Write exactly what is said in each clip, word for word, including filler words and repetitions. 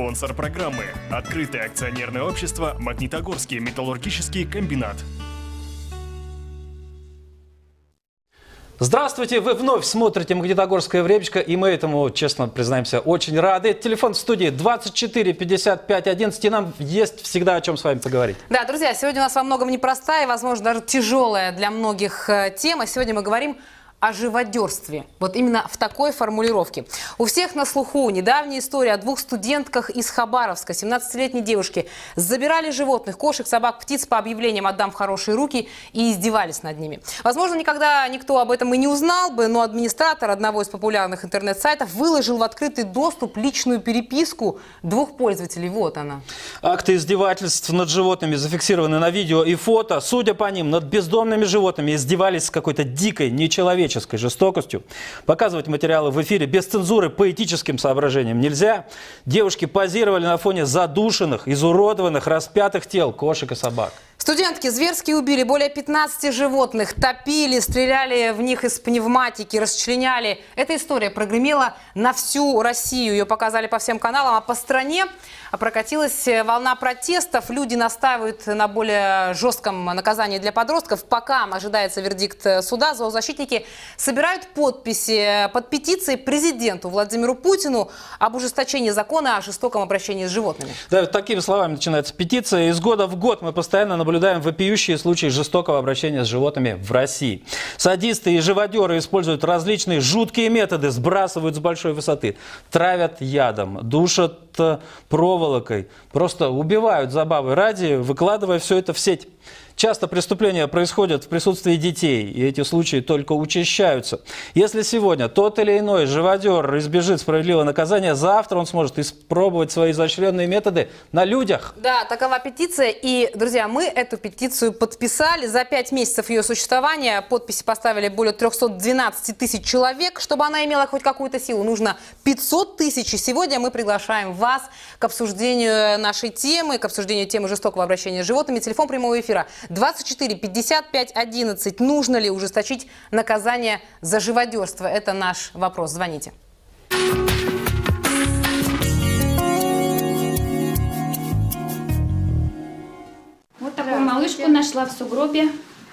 Спонсор программы – открытое акционерное общество «Магнитогорский металлургический комбинат». Здравствуйте! Вы вновь смотрите «Магнитогорское времечко», и мы этому, честно признаемся, очень рады. Телефон в студии двадцать четыре пятьдесят пять одиннадцать, и нам есть всегда о чем с вами поговорить. Да, друзья, сегодня у нас во многом непростая, возможно, даже тяжелая для многих тема. Сегодня мы говорим о живодерстве. Вот именно в такой формулировке. У всех на слуху недавняя история о двух студентках из Хабаровска, семнадцатилетней девушки. Забирали животных, кошек, собак, птиц по объявлениям «отдам в хорошие руки» и издевались над ними. Возможно, никогда никто об этом и не узнал бы, но администратор одного из популярных интернет-сайтов выложил в открытый доступ личную переписку двух пользователей. Вот она. Акты издевательств над животными зафиксированы на видео и фото. Судя по ним, над бездомными животными издевались с какой-то дикой, нечеловеческой жестокостью. Показывать материалы в эфире без цензуры по этическим соображениям нельзя. Девушки позировали на фоне задушенных, изуродованных, распятых тел кошек и собак. Студентки зверски убили более пятнадцати животных, топили, стреляли в них из пневматики, расчленяли. Эта история прогремела на всю Россию. Ее показали по всем каналам, а по стране прокатилась волна протестов. Люди настаивают на более жестком наказании для подростков. Пока ожидается вердикт суда, зоозащитники собирают подписи под петицией президенту Владимиру Путину об ужесточении закона о жестоком обращении с животными. Да, вот такими словами начинается петиция. Из года в год мы постоянно наблюдаем Наблюдаем вопиющие случаи жестокого обращения с животными в России. Садисты и живодеры используют различные жуткие методы, сбрасывают с большой высоты, травят ядом, душат проволокой, просто убивают забавы ради, выкладывая все это в сеть. Часто преступления происходят в присутствии детей, и эти случаи только учащаются. Если сегодня тот или иной живодер избежит справедливого наказания, завтра он сможет испробовать свои изощренные методы на людях. Да, такова петиция. И, друзья, мы эту петицию подписали. За пять месяцев ее существования подписи поставили более трёхсот двенадцати тысяч человек. Чтобы она имела хоть какую-то силу, нужно пятьсот тысяч. И сегодня мы приглашаем вас к обсуждению нашей темы, к обсуждению темы жестокого обращения с животными. Телефон прямого эфира двадцать четыре пятьдесят пять одиннадцать. Нужно ли ужесточить наказание за живодерство? Это наш вопрос. Звоните. Вот такую малышку нашла в сугробе,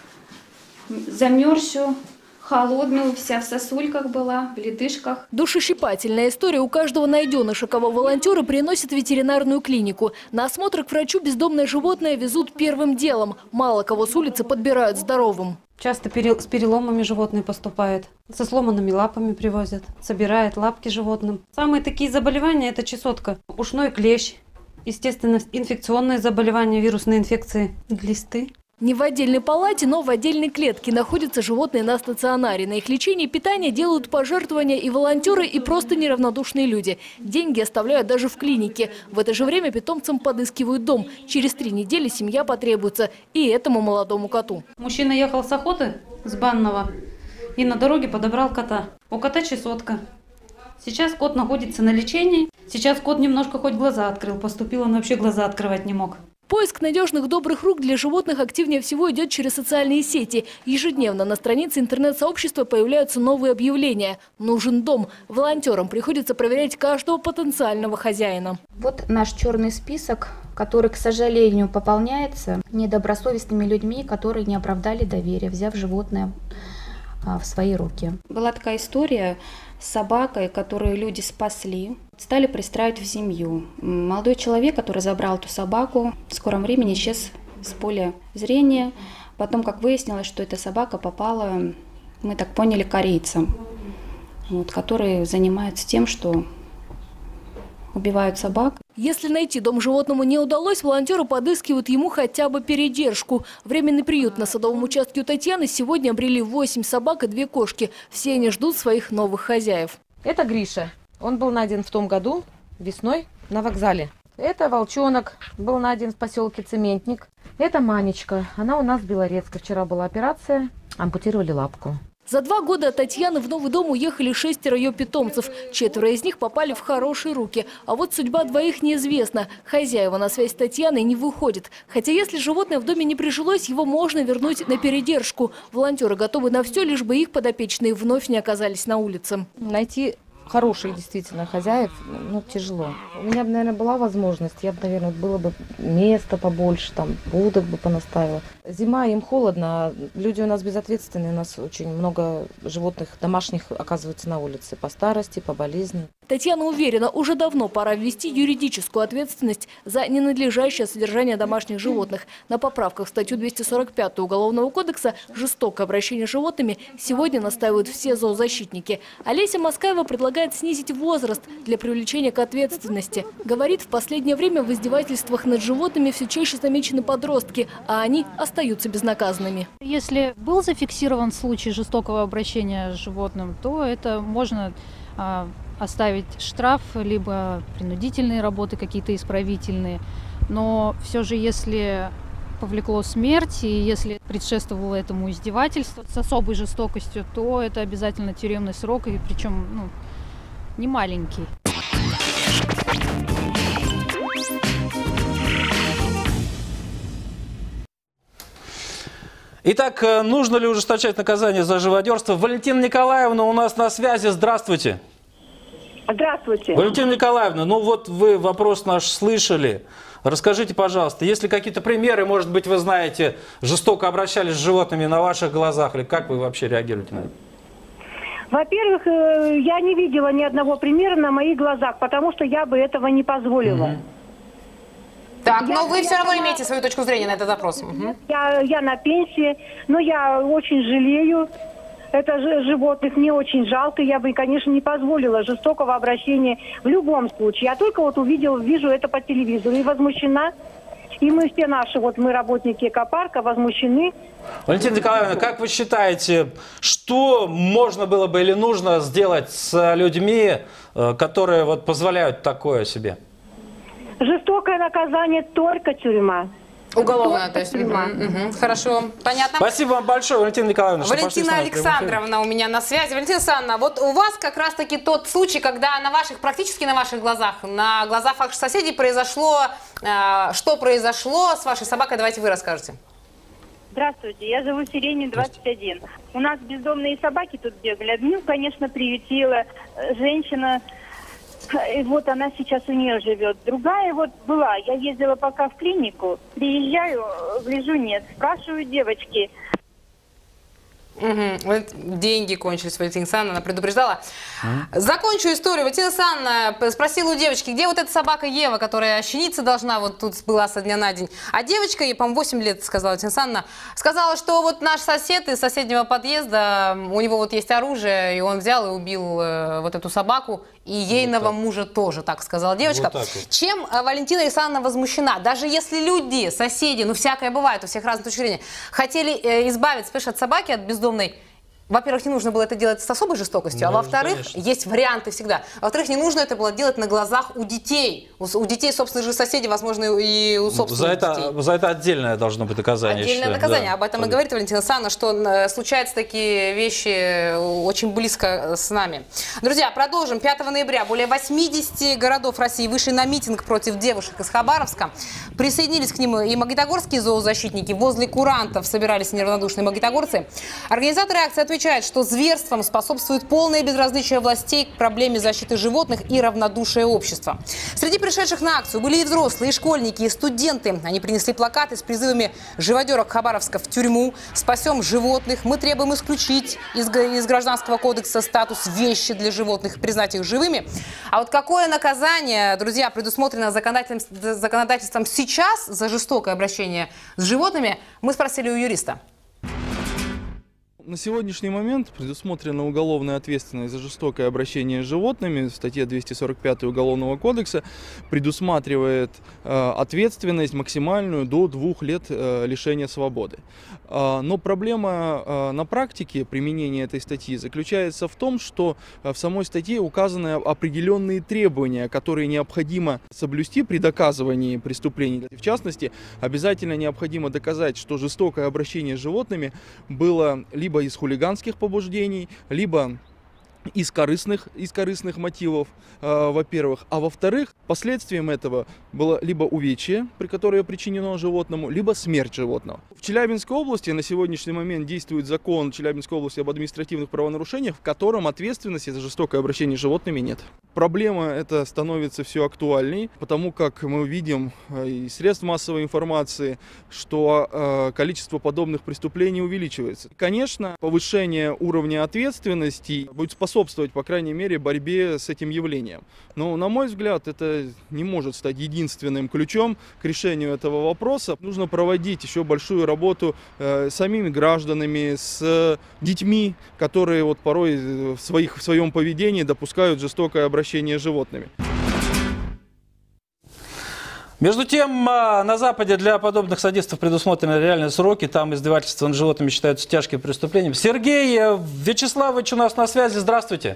замерзшую, холодную, вся в сосульках была, в ледышках. Душещипательная история у каждого найденыша, кого волонтеры приносят в ветеринарную клинику. На осмотр к врачу бездомное животное везут первым делом. Мало кого с улицы подбирают здоровым. Часто с переломами животные поступают, со сломанными лапами привозят, собирают лапки животным. Самые такие заболевания – это чесотка, ушной клещ, естественно, инфекционные заболевания, вирусные инфекции, глисты. Не в отдельной палате, но в отдельной клетке находятся животные на стационаре. На их лечение и питание делают пожертвования и волонтеры, и просто неравнодушные люди. Деньги оставляют даже в клинике. В это же время питомцам подыскивают дом. Через три недели семья потребуется и этому молодому коту. Мужчина ехал с охоты, с банного, и на дороге подобрал кота. У кота чесотка. Сейчас кот находится на лечении. Сейчас кот немножко хоть глаза открыл. Поступил, он вообще глаза открывать не мог. Поиск надежных добрых рук для животных активнее всего идет через социальные сети. Ежедневно на странице интернет-сообщества появляются новые объявления. Нужен дом. Волонтерам приходится проверять каждого потенциального хозяина. Вот наш черный список, который, к сожалению, пополняется недобросовестными людьми, которые не оправдали доверия, взяв животное в свои руки. Была такая история с собакой, которую люди спасли, стали пристраивать в семью. Молодой человек, который забрал эту собаку, в скором времени исчез с поля зрения. Потом, как выяснилось, что эта собака попала, мы так поняли, корейцам, вот, которые занимаются тем, что убивают собак. Если найти дом животному не удалось, волонтеры подыскивают ему хотя бы передержку. Временный приют на садовом участке у Татьяны сегодня обрели восемь собак и две кошки. Все они ждут своих новых хозяев. Это Гриша. Он был найден в том году весной на вокзале. Это волчонок, был найден в поселке Цементник. Это Манечка. Она у нас в Белорецке. Вчера была операция, ампутировали лапку. За два года от Татьяны в новый дом уехали шестеро ее питомцев. Четверо из них попали в хорошие руки. А вот судьба двоих неизвестна. Хозяева на связь с Татьяной не выходят. Хотя если животное в доме не прижилось, его можно вернуть на передержку. Волонтеры готовы на все, лишь бы их подопечные вновь не оказались на улице. Найти хороших действительно хозяев, ну, тяжело. У меня бы, наверное, была возможность, я бы, наверное, было бы место побольше, там, будок бы понаставила. Зима, им холодно, а люди у нас безответственные, у нас очень много животных домашних оказывается на улице по старости, по болезни. Татьяна уверена, уже давно пора ввести юридическую ответственность за ненадлежащее содержание домашних животных. На поправках в статью двести сорок пять Уголовного кодекса «Жестокое обращение с животными» сегодня настаивают все зоозащитники. Олеся Москаева предлагает снизить возраст для привлечения к ответственности. Говорит, в последнее время в издевательствах над животными все чаще замечены подростки, а они остаются безнаказанными. Если был зафиксирован случай жестокого обращения с животным, то это можно а, оставить штраф, либо принудительные работы какие-то исправительные. Но все же, если повлекло смерть, и если предшествовало этому издевательство с особой жестокостью, то это обязательно тюремный срок, и причем ну, не маленький. Итак, нужно ли ужесточать наказание за живодерство? Валентина Николаевна у нас на связи. Здравствуйте. Здравствуйте. Валентина Николаевна, ну вот вы вопрос наш слышали. Расскажите, пожалуйста, есть ли какие-то примеры, может быть, вы знаете, жестоко обращались с животными на ваших глазах, или как вы вообще реагируете на это? Во-первых, я не видела ни одного примера на моих глазах, потому что я бы этого не позволила. Угу. Так, я, но вы я, все равно я, имеете свою точку зрения на этот вопрос. Угу. Я, я на пенсии, но я очень жалею это же животных, мне очень жалко, я бы, конечно, не позволила жестокого обращения в любом случае. Я только вот увидела, вижу это по телевизору и возмущена. И мы все наши, вот мы работники экопарка, возмущены. Валентина Николаевна, как вы считаете, что можно было бы или нужно сделать с людьми, которые вот позволяют такое себе? Жестокое наказание, только тюрьма. Уголовная, то есть. Угу, угу. Хорошо, понятно. Спасибо вам большое, Валентина Николаевна. Валентина Александровна у меня на связи. Валентина Александровна, вот у вас как раз-таки тот случай, когда на ваших, практически на ваших глазах, на глазах ваших соседей произошло, э, что произошло с вашей собакой, давайте вы расскажете. Здравствуйте, я живу в Сирене двадцать один. У нас бездомные собаки тут бегали. Одну, конечно, приютила женщина. И вот она сейчас у нее живет. Другая вот была. Я ездила пока в клинику. Приезжаю, гляжу, нет. Спрашиваю девочки. Угу. Деньги кончились, Валентина Александровна, она предупреждала. Mm. Закончу историю. Валентина Александровна спросила у девочки, где вот эта собака Ева, которая щениться должна, вот тут была со дня на день. А девочка, ей, по-моему, восемь лет, сказала Валентина Александровна, сказала, что вот наш сосед из соседнего подъезда, у него вот есть оружие, и он взял и убил э, вот эту собаку, и ейного вот мужа тоже, так сказала девочка. Вот вот. Чем Валентина Александровна возмущена? Даже если люди, соседи, ну всякое бывает, у всех разные точки зрения, хотели э, избавиться, понимаешь, от собаки, от бездомной. Во-первых, не нужно было это делать с особой жестокостью, да, а во-вторых, есть варианты всегда. Во-вторых, не нужно это было делать на глазах у детей. У, у детей, собственно, же соседей, возможно, и у собственных за это, детей. За это отдельное должно быть наказание. Отдельное наказание. Да, Об этом и говорит Валентина Александровна, что случаются такие вещи очень близко с нами. Друзья, продолжим. пятого ноября более восьмидесяти городов России вышли на митинг против девушек из Хабаровска. Присоединились к ним и магнитогорские зоозащитники. Возле курантов собирались неравнодушные магнитогорцы. Организаторы акции отвечают, что зверством способствует полное безразличие властей к проблеме защиты животных и равнодушие общества. Среди пришедших на акцию были и взрослые, и школьники, и студенты. Они принесли плакаты с призывами живодерок Хабаровска в тюрьму, «Спасем животных», «Мы требуем исключить из, из Гражданского кодекса статус вещи для животных, признать их живыми». А вот какое наказание, друзья, предусмотрено законодательством, законодательством сейчас за жестокое обращение с животными, мы спросили у юриста. На сегодняшний момент предусмотрена уголовная ответственность за жестокое обращение с животными. В статье двести сорок пять Уголовного кодекса предусматривает э, ответственность максимальную до двух лет э, лишения свободы. Э, но проблема э, на практике применения этой статьи заключается в том, что в самой статье указаны определенные требования, которые необходимо соблюсти при доказывании преступлений. В частности, обязательно необходимо доказать, что жестокое обращение с животными было либо из хулиганских побуждений, либо из корыстных, из корыстных мотивов, э, во-первых. А во-вторых, последствием этого было либо увечье, при которое причинено животному, либо смерть животного. В Челябинской области на сегодняшний момент действует закон Челябинской области об административных правонарушениях, в котором ответственности за жестокое обращение с животными нет. Проблема эта становится все актуальней, потому как мы видим из средств массовой информации, что э, количество подобных преступлений увеличивается. Конечно, повышение уровня ответственности будет способствовать, по крайней мере, борьбе с этим явлением. Но, на мой взгляд, это не может стать единственным ключом к решению этого вопроса. Нужно проводить еще большую работу э, с самими гражданами, с детьми, которые вот порой в, своих, в своем поведении допускают жестокое обращение с животными. Между тем, на Западе для подобных садистов предусмотрены реальные сроки. Там издевательства над животными считаются тяжким преступлением. Сергей Вячеславович у нас на связи. Здравствуйте.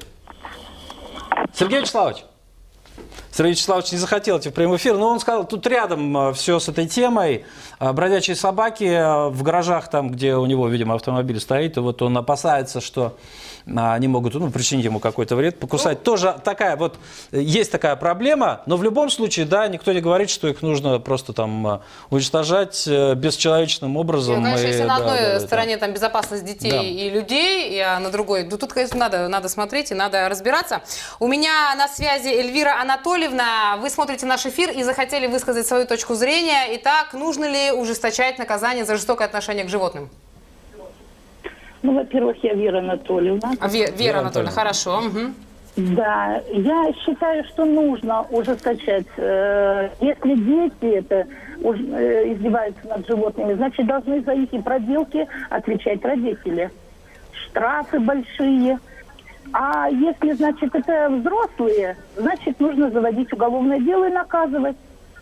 Сергей Вячеславович. Сергей Вячеславович не захотел идти в прямой эфир, но он сказал, тут рядом все с этой темой. Бродячие собаки в гаражах, там, где у него, видимо, автомобиль стоит, и вот он опасается, что они могут, ну, причинить ему какой-то вред, покусать. Ну, тоже такая вот, есть такая проблема, но в любом случае, да, никто не говорит, что их нужно просто там уничтожать бесчеловечным образом. Ну, конечно, и, если да, на одной да, стороне да. там безопасность детей Да. и людей, а на другой, ну, тут, конечно, надо, надо смотреть и надо разбираться. У меня на связи Эльвира Анатольевна. Вы смотрите наш эфир и захотели высказать свою точку зрения. Итак, нужно ли ужесточать наказание за жестокое отношение к животным? Ну, во-первых, я Вера Анатольевна. А, Вера, Вера Анатольевна, хорошо. Угу. Да, я считаю, что нужно ужесточать. Если дети это издеваются над животными, значит, должны за их проделки отвечать родители. Штрафы большие. А если, значит, это взрослые, значит, нужно заводить уголовное дело и наказывать.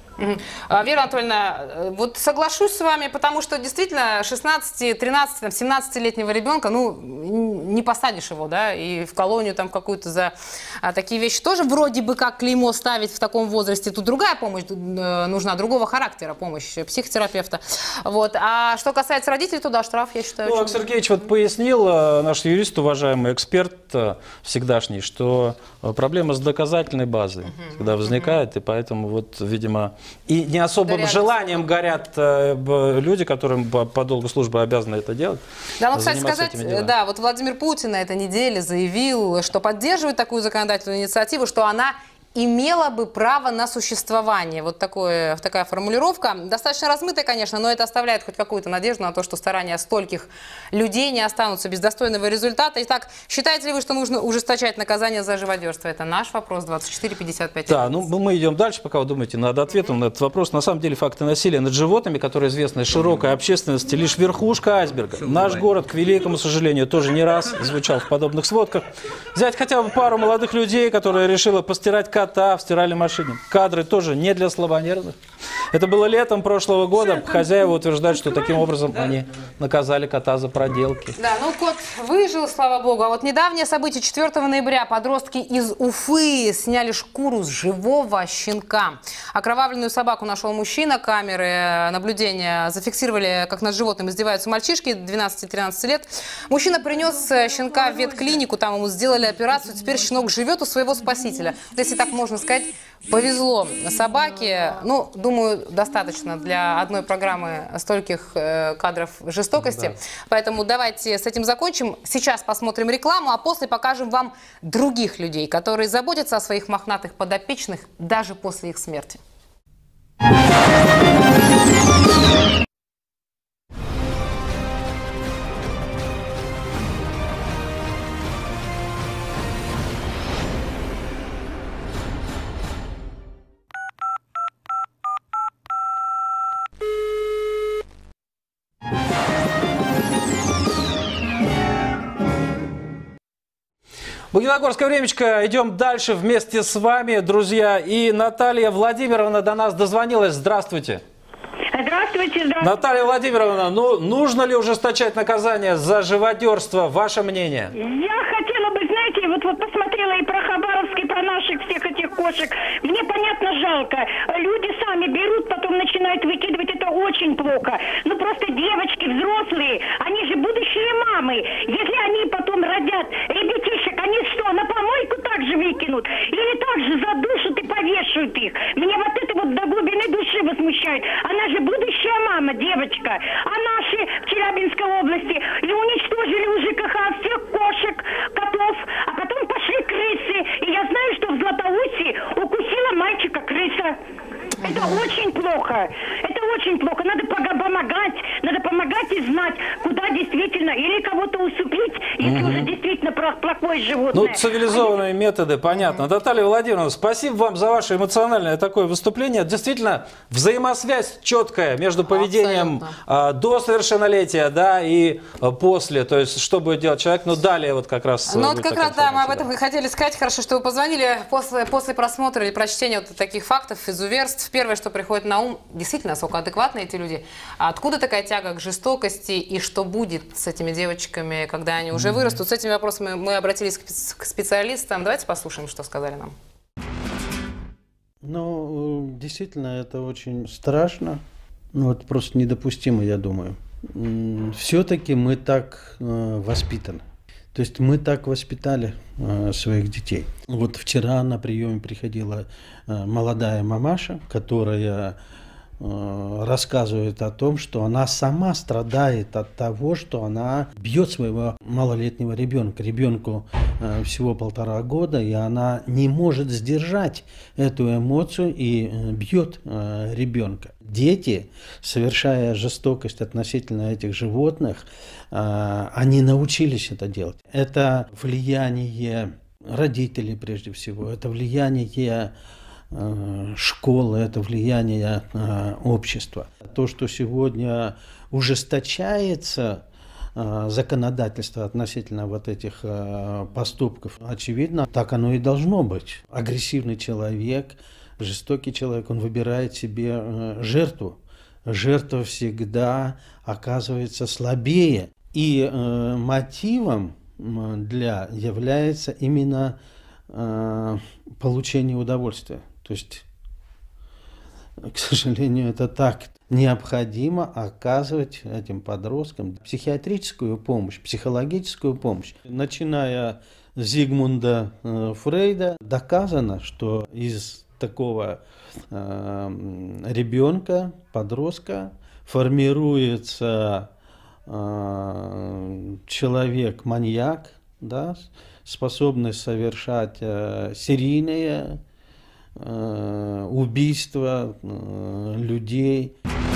Вера Анатольевна, вот соглашусь с вами, потому что действительно шестнадцати, тринадцати, семнадцатилетнего ребенка, ну, не посадишь его, да, и в колонию там какую-то за а, такие вещи тоже вроде бы как клеймо ставить в таком возрасте. Тут другая помощь нужна, другого характера помощь психотерапевта. Вот. А что касается родителей, то да, штраф, я считаю. Ну, Олег Сергеевич вот пояснил, наш юрист, уважаемый эксперт всегдашний, что проблема с доказательной базой uh-huh, когда возникает, uh-huh. и поэтому вот, видимо, и не особым горят. желанием горят э, люди, которым по, по долгу службы обязаны это делать. Да, ну, кстати сказать, да, вот Владимир Путин на этой неделе заявил, что поддерживает такую законодательную инициативу, что она имела бы право на существование. Вот такое, такая формулировка. Достаточно размытая, конечно, но это оставляет хоть какую-то надежду на то, что старания стольких людей не останутся без достойного результата. Итак, считаете ли вы, что нужно ужесточать наказание за живодерство? Это наш вопрос, двадцать четыре пятьдесят пять. Да, ну мы идем дальше, пока вы думаете над ответом на этот вопрос. На самом деле факты насилия над животными, которые известны широкой общественности, лишь верхушка айсберга. Наш город, к великому сожалению, тоже не раз звучал в подобных сводках. Взять хотя бы пару молодых людей, которые решили постирать кота в стиральной машине. Кадры тоже не для слабонервных. Это было летом прошлого года. Хозяева утверждают, что таким образом они наказали кота за проделки. Да, ну кот выжил, слава богу. А вот недавнее событие четвёртого ноября. Подростки из Уфы сняли шкуру с живого щенка. Окровавленную собаку нашел мужчина. Камеры наблюдения зафиксировали, как над животным издеваются мальчишки двенадцати-тринадцати лет. Мужчина принес щенка в ветклинику. Там ему сделали операцию. Теперь щенок живет у своего спасителя. Если так можно сказать, повезло собаке. Ну, думаю, достаточно для одной программы стольких э, кадров жестокости. Да. Поэтому давайте с этим закончим. Сейчас посмотрим рекламу, а после покажем вам других людей, которые заботятся о своих мохнатых подопечных даже после их смерти. Магнитогорское времечко. Идем дальше вместе с вами, друзья. И Наталья Владимировна до нас дозвонилась. Здравствуйте. Здравствуйте, здравствуйте. Наталья Владимировна, ну нужно ли ужесточать наказание за живодерство? Ваше мнение? Я хотела бы, знаете, вот, вот посмотрела и про Хабаровск, и про наших всех этих кошек. Мне, понятно, жалко. Люди сами берут, потом начинают выкидывать. Это очень плохо. Ну просто девочки, взрослые, они же будущие мамы. Если они потом родят ребятишек, они что, на помойку так же выкинут? Или так же задушат и повешают их? Меня вот это вот до глубины души возмущает. Она же будущая мама, девочка. жалко. А наши в Челябинской области и уничтожили у ЖКХ всех кошек, котов, а потом пошли крысы. И я знаю, что в Златоусте укусила мальчика крыса. Это очень плохо. Это очень плохо. Надо помогать. Надо помогать и знать, куда действительно. Или кого-то усыпить, если Угу. уже действительно плохое животное. Ну, цивилизованные методы, понятно. Наталья Владимировна, спасибо вам за ваше эмоциональное такое выступление. Действительно, взаимосвязь четкая между поведением а, до совершеннолетия, да, и а, после. То есть, что будет делать человек, ну, далее вот как раз... Ну, будет вот как такая раз, да, мы об информация, этом и хотели сказать. Хорошо, что вы позвонили после, после просмотра или прочтения вот таких фактов, изуверств. Первое, что приходит на ум, действительно, насколько адекватны эти люди. А откуда такая тяга к жестокости и что будет с этими девочками, когда они уже вырастут? С этими вопросами мы обратились к спе- к специалистам. Давайте послушаем, что сказали нам. Ну, действительно, это очень страшно. Ну, вот просто недопустимо, я думаю. Все-таки мы так э, воспитаны. То есть мы так воспитали э, своих детей. Вот вчера на приеме приходила э, молодая мамаша, которая э, рассказывает о том, что она сама страдает от того, что она бьет своего малолетнего ребенка. Ребенку э, всего полтора года, и она не может сдержать эту эмоцию и э, бьет э, ребенка. Дети, совершая жестокость относительно этих животных, э, они научились это делать. Это влияние родителей прежде всего, это влияние э, школы, это влияние э, общества. То, что сегодня ужесточается э, законодательство относительно вот этих э, поступков, очевидно, так оно и должно быть. Агрессивный человек, жестокий человек, он выбирает себе э, жертву. Жертва всегда оказывается слабее. И э, мотивом для является именно э, получение удовольствия. То есть, к сожалению, это так. Необходимо оказывать этим подросткам психиатрическую помощь, психологическую помощь. Начиная с Зигмунда э, Фрейда, доказано, что из такого э, ребенка, подростка формируется э, человек-маньяк, да, способный совершать э, серийные э, убийства э, людей.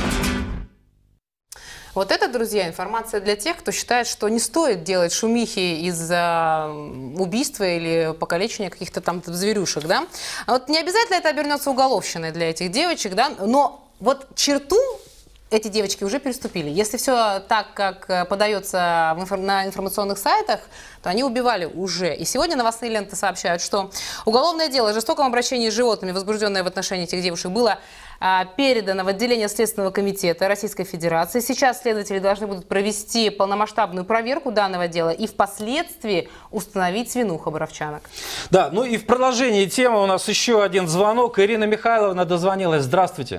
Вот это, друзья, информация для тех, кто считает, что не стоит делать шумихи из-за убийства или покалечения каких-то там зверюшек, да? А вот не обязательно это обернется уголовщиной для этих девочек, да? Но вот черту эти девочки уже переступили. Если все так, как подается в инфор- на информационных сайтах, то они убивали уже. И сегодня новостные ленты сообщают, что уголовное дело о жестоком обращении с животными, возбужденное в отношении этих девушек, было а, передано в отделение Следственного комитета Российской Федерации. Сейчас следователи должны будут провести полномасштабную проверку данного дела и впоследствии установить вину хабаровчанок. Да, ну и в продолжении темы у нас еще один звонок. Ирина Михайловна дозвонилась. Здравствуйте.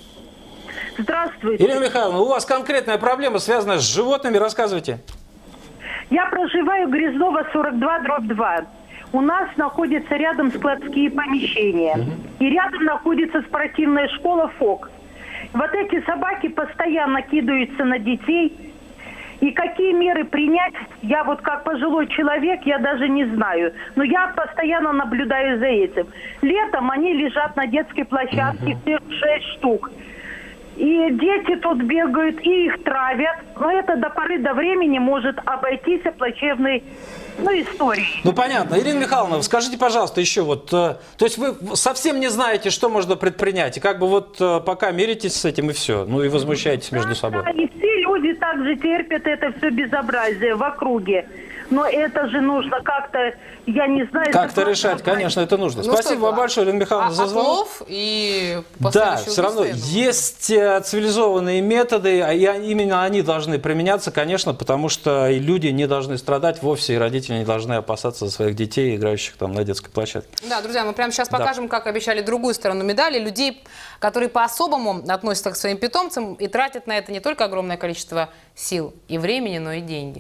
Здравствуйте. Ирина Михайловна, у вас конкретная проблема, связанная с животными. Рассказывайте. Я проживаю Грязнова сорок два дробь два. У нас находятся рядом складские помещения. И рядом находится спортивная школа ФОК. Вот эти собаки постоянно кидаются на детей. И какие меры принять, я вот как пожилой человек, я даже не знаю. Но я постоянно наблюдаю за этим. Летом они лежат на детской площадке, всех шесть штук. И дети тут бегают, и их травят. Но это до поры до времени может обойтись плачевной, ну, историей. Ну, понятно. Ирина Михайловна, скажите, пожалуйста, еще вот, э, то есть вы совсем не знаете, что можно предпринять, и как бы вот э, пока миритесь с этим и все, ну и возмущаетесь между собой. Да, и все люди также терпят это все безобразие в округе. Но это же нужно как-то, я не знаю... Как-то решать, конечно, это нужно. Ну, Спасибо что, вам большое, Ирина Михайловна, а, за звонок. отлов и Да, все равно убийство, есть э, цивилизованные методы, а и именно они должны применяться, конечно, потому что и люди не должны страдать вовсе, и родители не должны опасаться за своих детей, играющих там на детской площадке. Да, друзья, мы прямо сейчас Да. покажем, как обещали, другую сторону медали. Людей, которые по-особому относятся к своим питомцам и тратят на это не только огромное количество сил и времени, но и деньги.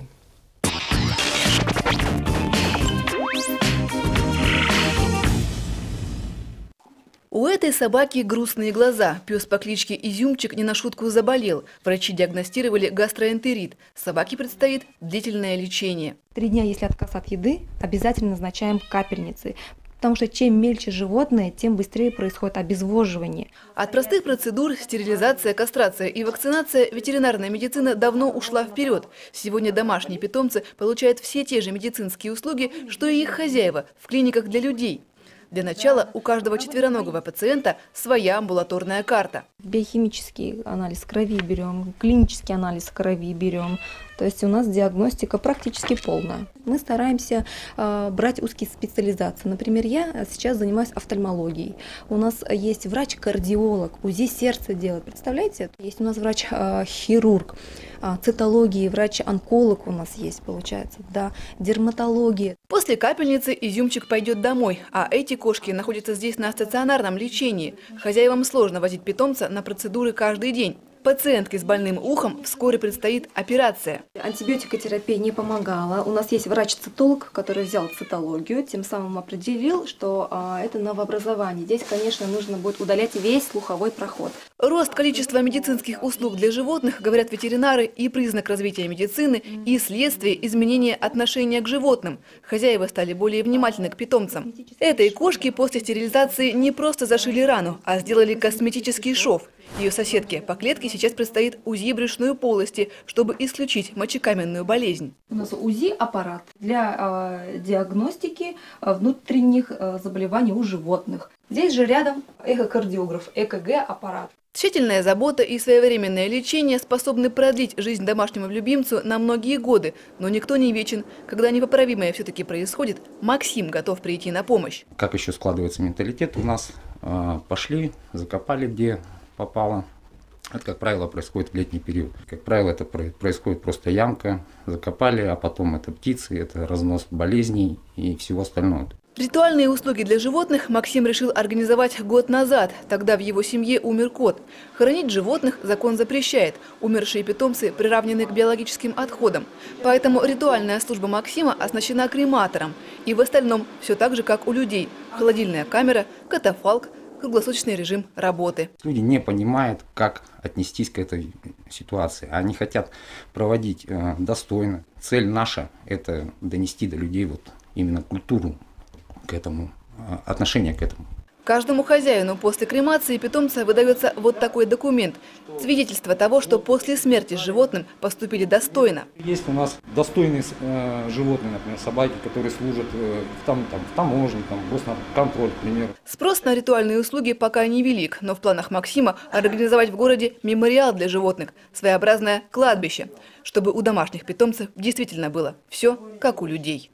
У этой собаки грустные глаза. Пес по кличке Изюмчик не на шутку заболел. Врачи диагностировали гастроэнтерит. Собаке предстоит длительное лечение. Три дня, если отказ от еды, обязательно назначаем капельницы. Потому что чем мельче животное, тем быстрее происходит обезвоживание. От простых процедур – стерилизация, кастрация и вакцинация – ветеринарная медицина давно ушла вперед. Сегодня домашние питомцы получают все те же медицинские услуги, что и их хозяева в клиниках для людей. Для начала у каждого четвероногого пациента своя амбулаторная карта. Биохимический анализ крови берем, клинический анализ крови берем. То есть у нас диагностика практически полная. Мы стараемся э, брать узкие специализации. Например, я сейчас занимаюсь офтальмологией. У нас есть врач-кардиолог, УЗИ сердца делает. Представляете? Есть у нас врач-хирург, э, цитологии, врач-онколог у нас есть, получается, да, дерматология. После капельницы Изюмчик пойдет домой, а эти кошки находятся здесь на стационарном лечении. Хозяевам сложно возить питомца на процедуры каждый день. Пациентке с больным ухом вскоре предстоит операция. Антибиотикотерапия не помогала. У нас есть врач-цитолог, который взял цитологию, тем самым определил, что а, это новообразование. Здесь, конечно, нужно будет удалять весь слуховой проход. Рост количества медицинских услуг для животных, говорят ветеринары, и признак развития медицины, и следствие изменения отношения к животным. Хозяева стали более внимательны к питомцам. Этой кошке после стерилизации не просто зашили рану, а сделали косметический шов. Ее соседке по клетке сейчас предстоит УЗИ брюшной полости, чтобы исключить мочекаменную болезнь. У нас УЗИ-аппарат для э, диагностики э, внутренних э, заболеваний у животных. Здесь же рядом эхокардиограф, ЭКГ-аппарат. Тщательная забота и своевременное лечение способны продлить жизнь домашнему любимцу на многие годы. Но никто не вечен. Когда непоправимое все-таки происходит, Максим готов прийти на помощь. Как еще складывается менталитет у нас? Пошли, закопали где попало. Это, как правило, происходит в летний период. Как правило, это происходит просто ямка, закопали, а потом это птицы, это разнос болезней и всего остального. Ритуальные услуги для животных Максим решил организовать год назад. Тогда в его семье умер кот. Хоронить животных закон запрещает. Умершие питомцы приравнены к биологическим отходам. Поэтому ритуальная служба Максима оснащена крематором. И в остальном все так же, как у людей. Холодильная камера, катафалк, круглосуточный режим работы. Люди не понимают, как отнестись к этой ситуации. Они хотят проводить э, достойно. Цель наша – это донести до людей вот именно культуру к этому, э, отношение к этому. Каждому хозяину после кремации питомца выдается вот такой документ. Свидетельство того, что после смерти с животным поступили достойно. Есть у нас достойные э, животные, например, собаки, которые служат э, в, там, там, в таможне, там, Росконтроль, к примеру. Спрос на ритуальные услуги пока невелик, но в планах Максима организовать в городе мемориал для животных, своеобразное кладбище, чтобы у домашних питомцев действительно было все как у людей.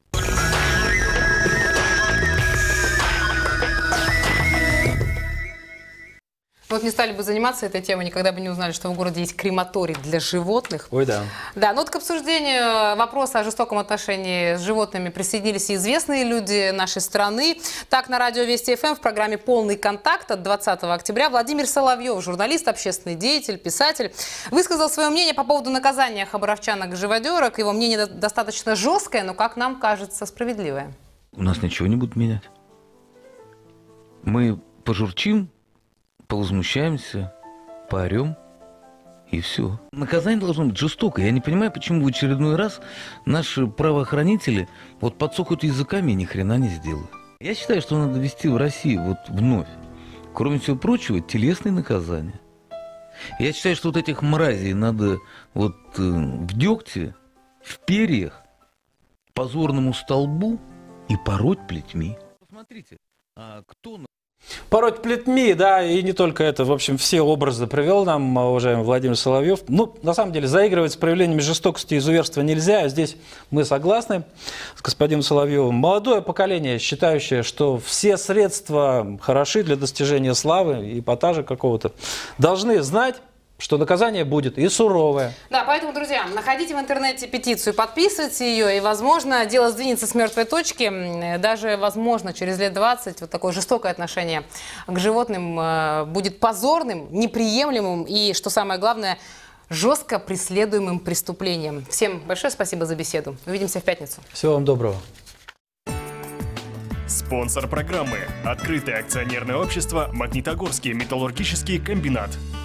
Вот не стали бы заниматься этой темой, никогда бы не узнали, что в городе есть крематорий для животных. Ой, да. Да, но вот к обсуждению вопроса о жестоком отношении с животными присоединились и известные люди нашей страны. Так, на радио Вести ФМ в программе «Полный контакт» от двадцатого октября Владимир Соловьев, журналист, общественный деятель, писатель, высказал свое мнение по поводу наказания хабаровчанок-живодерок. Его мнение достаточно жесткое, но, как нам кажется, справедливое. У нас ничего не будет менять. Мы пожурчим, повозмущаемся, поорем, и все. Наказание должно быть жестокое. Я не понимаю, почему в очередной раз наши правоохранители вот подсохнут языками и ни хрена не сделают. Я считаю, что надо ввести в России вот вновь, кроме всего прочего, телесные наказания. Я считаю, что вот этих мразей надо вот э, в дегте, в перьях, позорному столбу и пороть плетьми. Посмотрите, а кто... Пороть плетьми, да, и не только это. В общем, все образы привел нам уважаемый Владимир Соловьев. Ну, на самом деле, заигрывать с проявлениями жестокости и изуверства нельзя. Здесь мы согласны с господином Соловьевым. Молодое поколение, считающее, что все средства хороши для достижения славы и эпатажа какого-то, должны знать, что наказание будет и суровое. Да, поэтому, друзья, находите в интернете петицию, подписывайте ее, и, возможно, дело сдвинется с мертвой точки. Даже, возможно, через лет двадцать вот такое жестокое отношение к животным будет позорным, неприемлемым и, что самое главное, жестко преследуемым преступлением. Всем большое спасибо за беседу. Увидимся в пятницу. Всего вам доброго. Спонсор программы – открытое акционерное общество «Магнитогорский металлургический комбинат».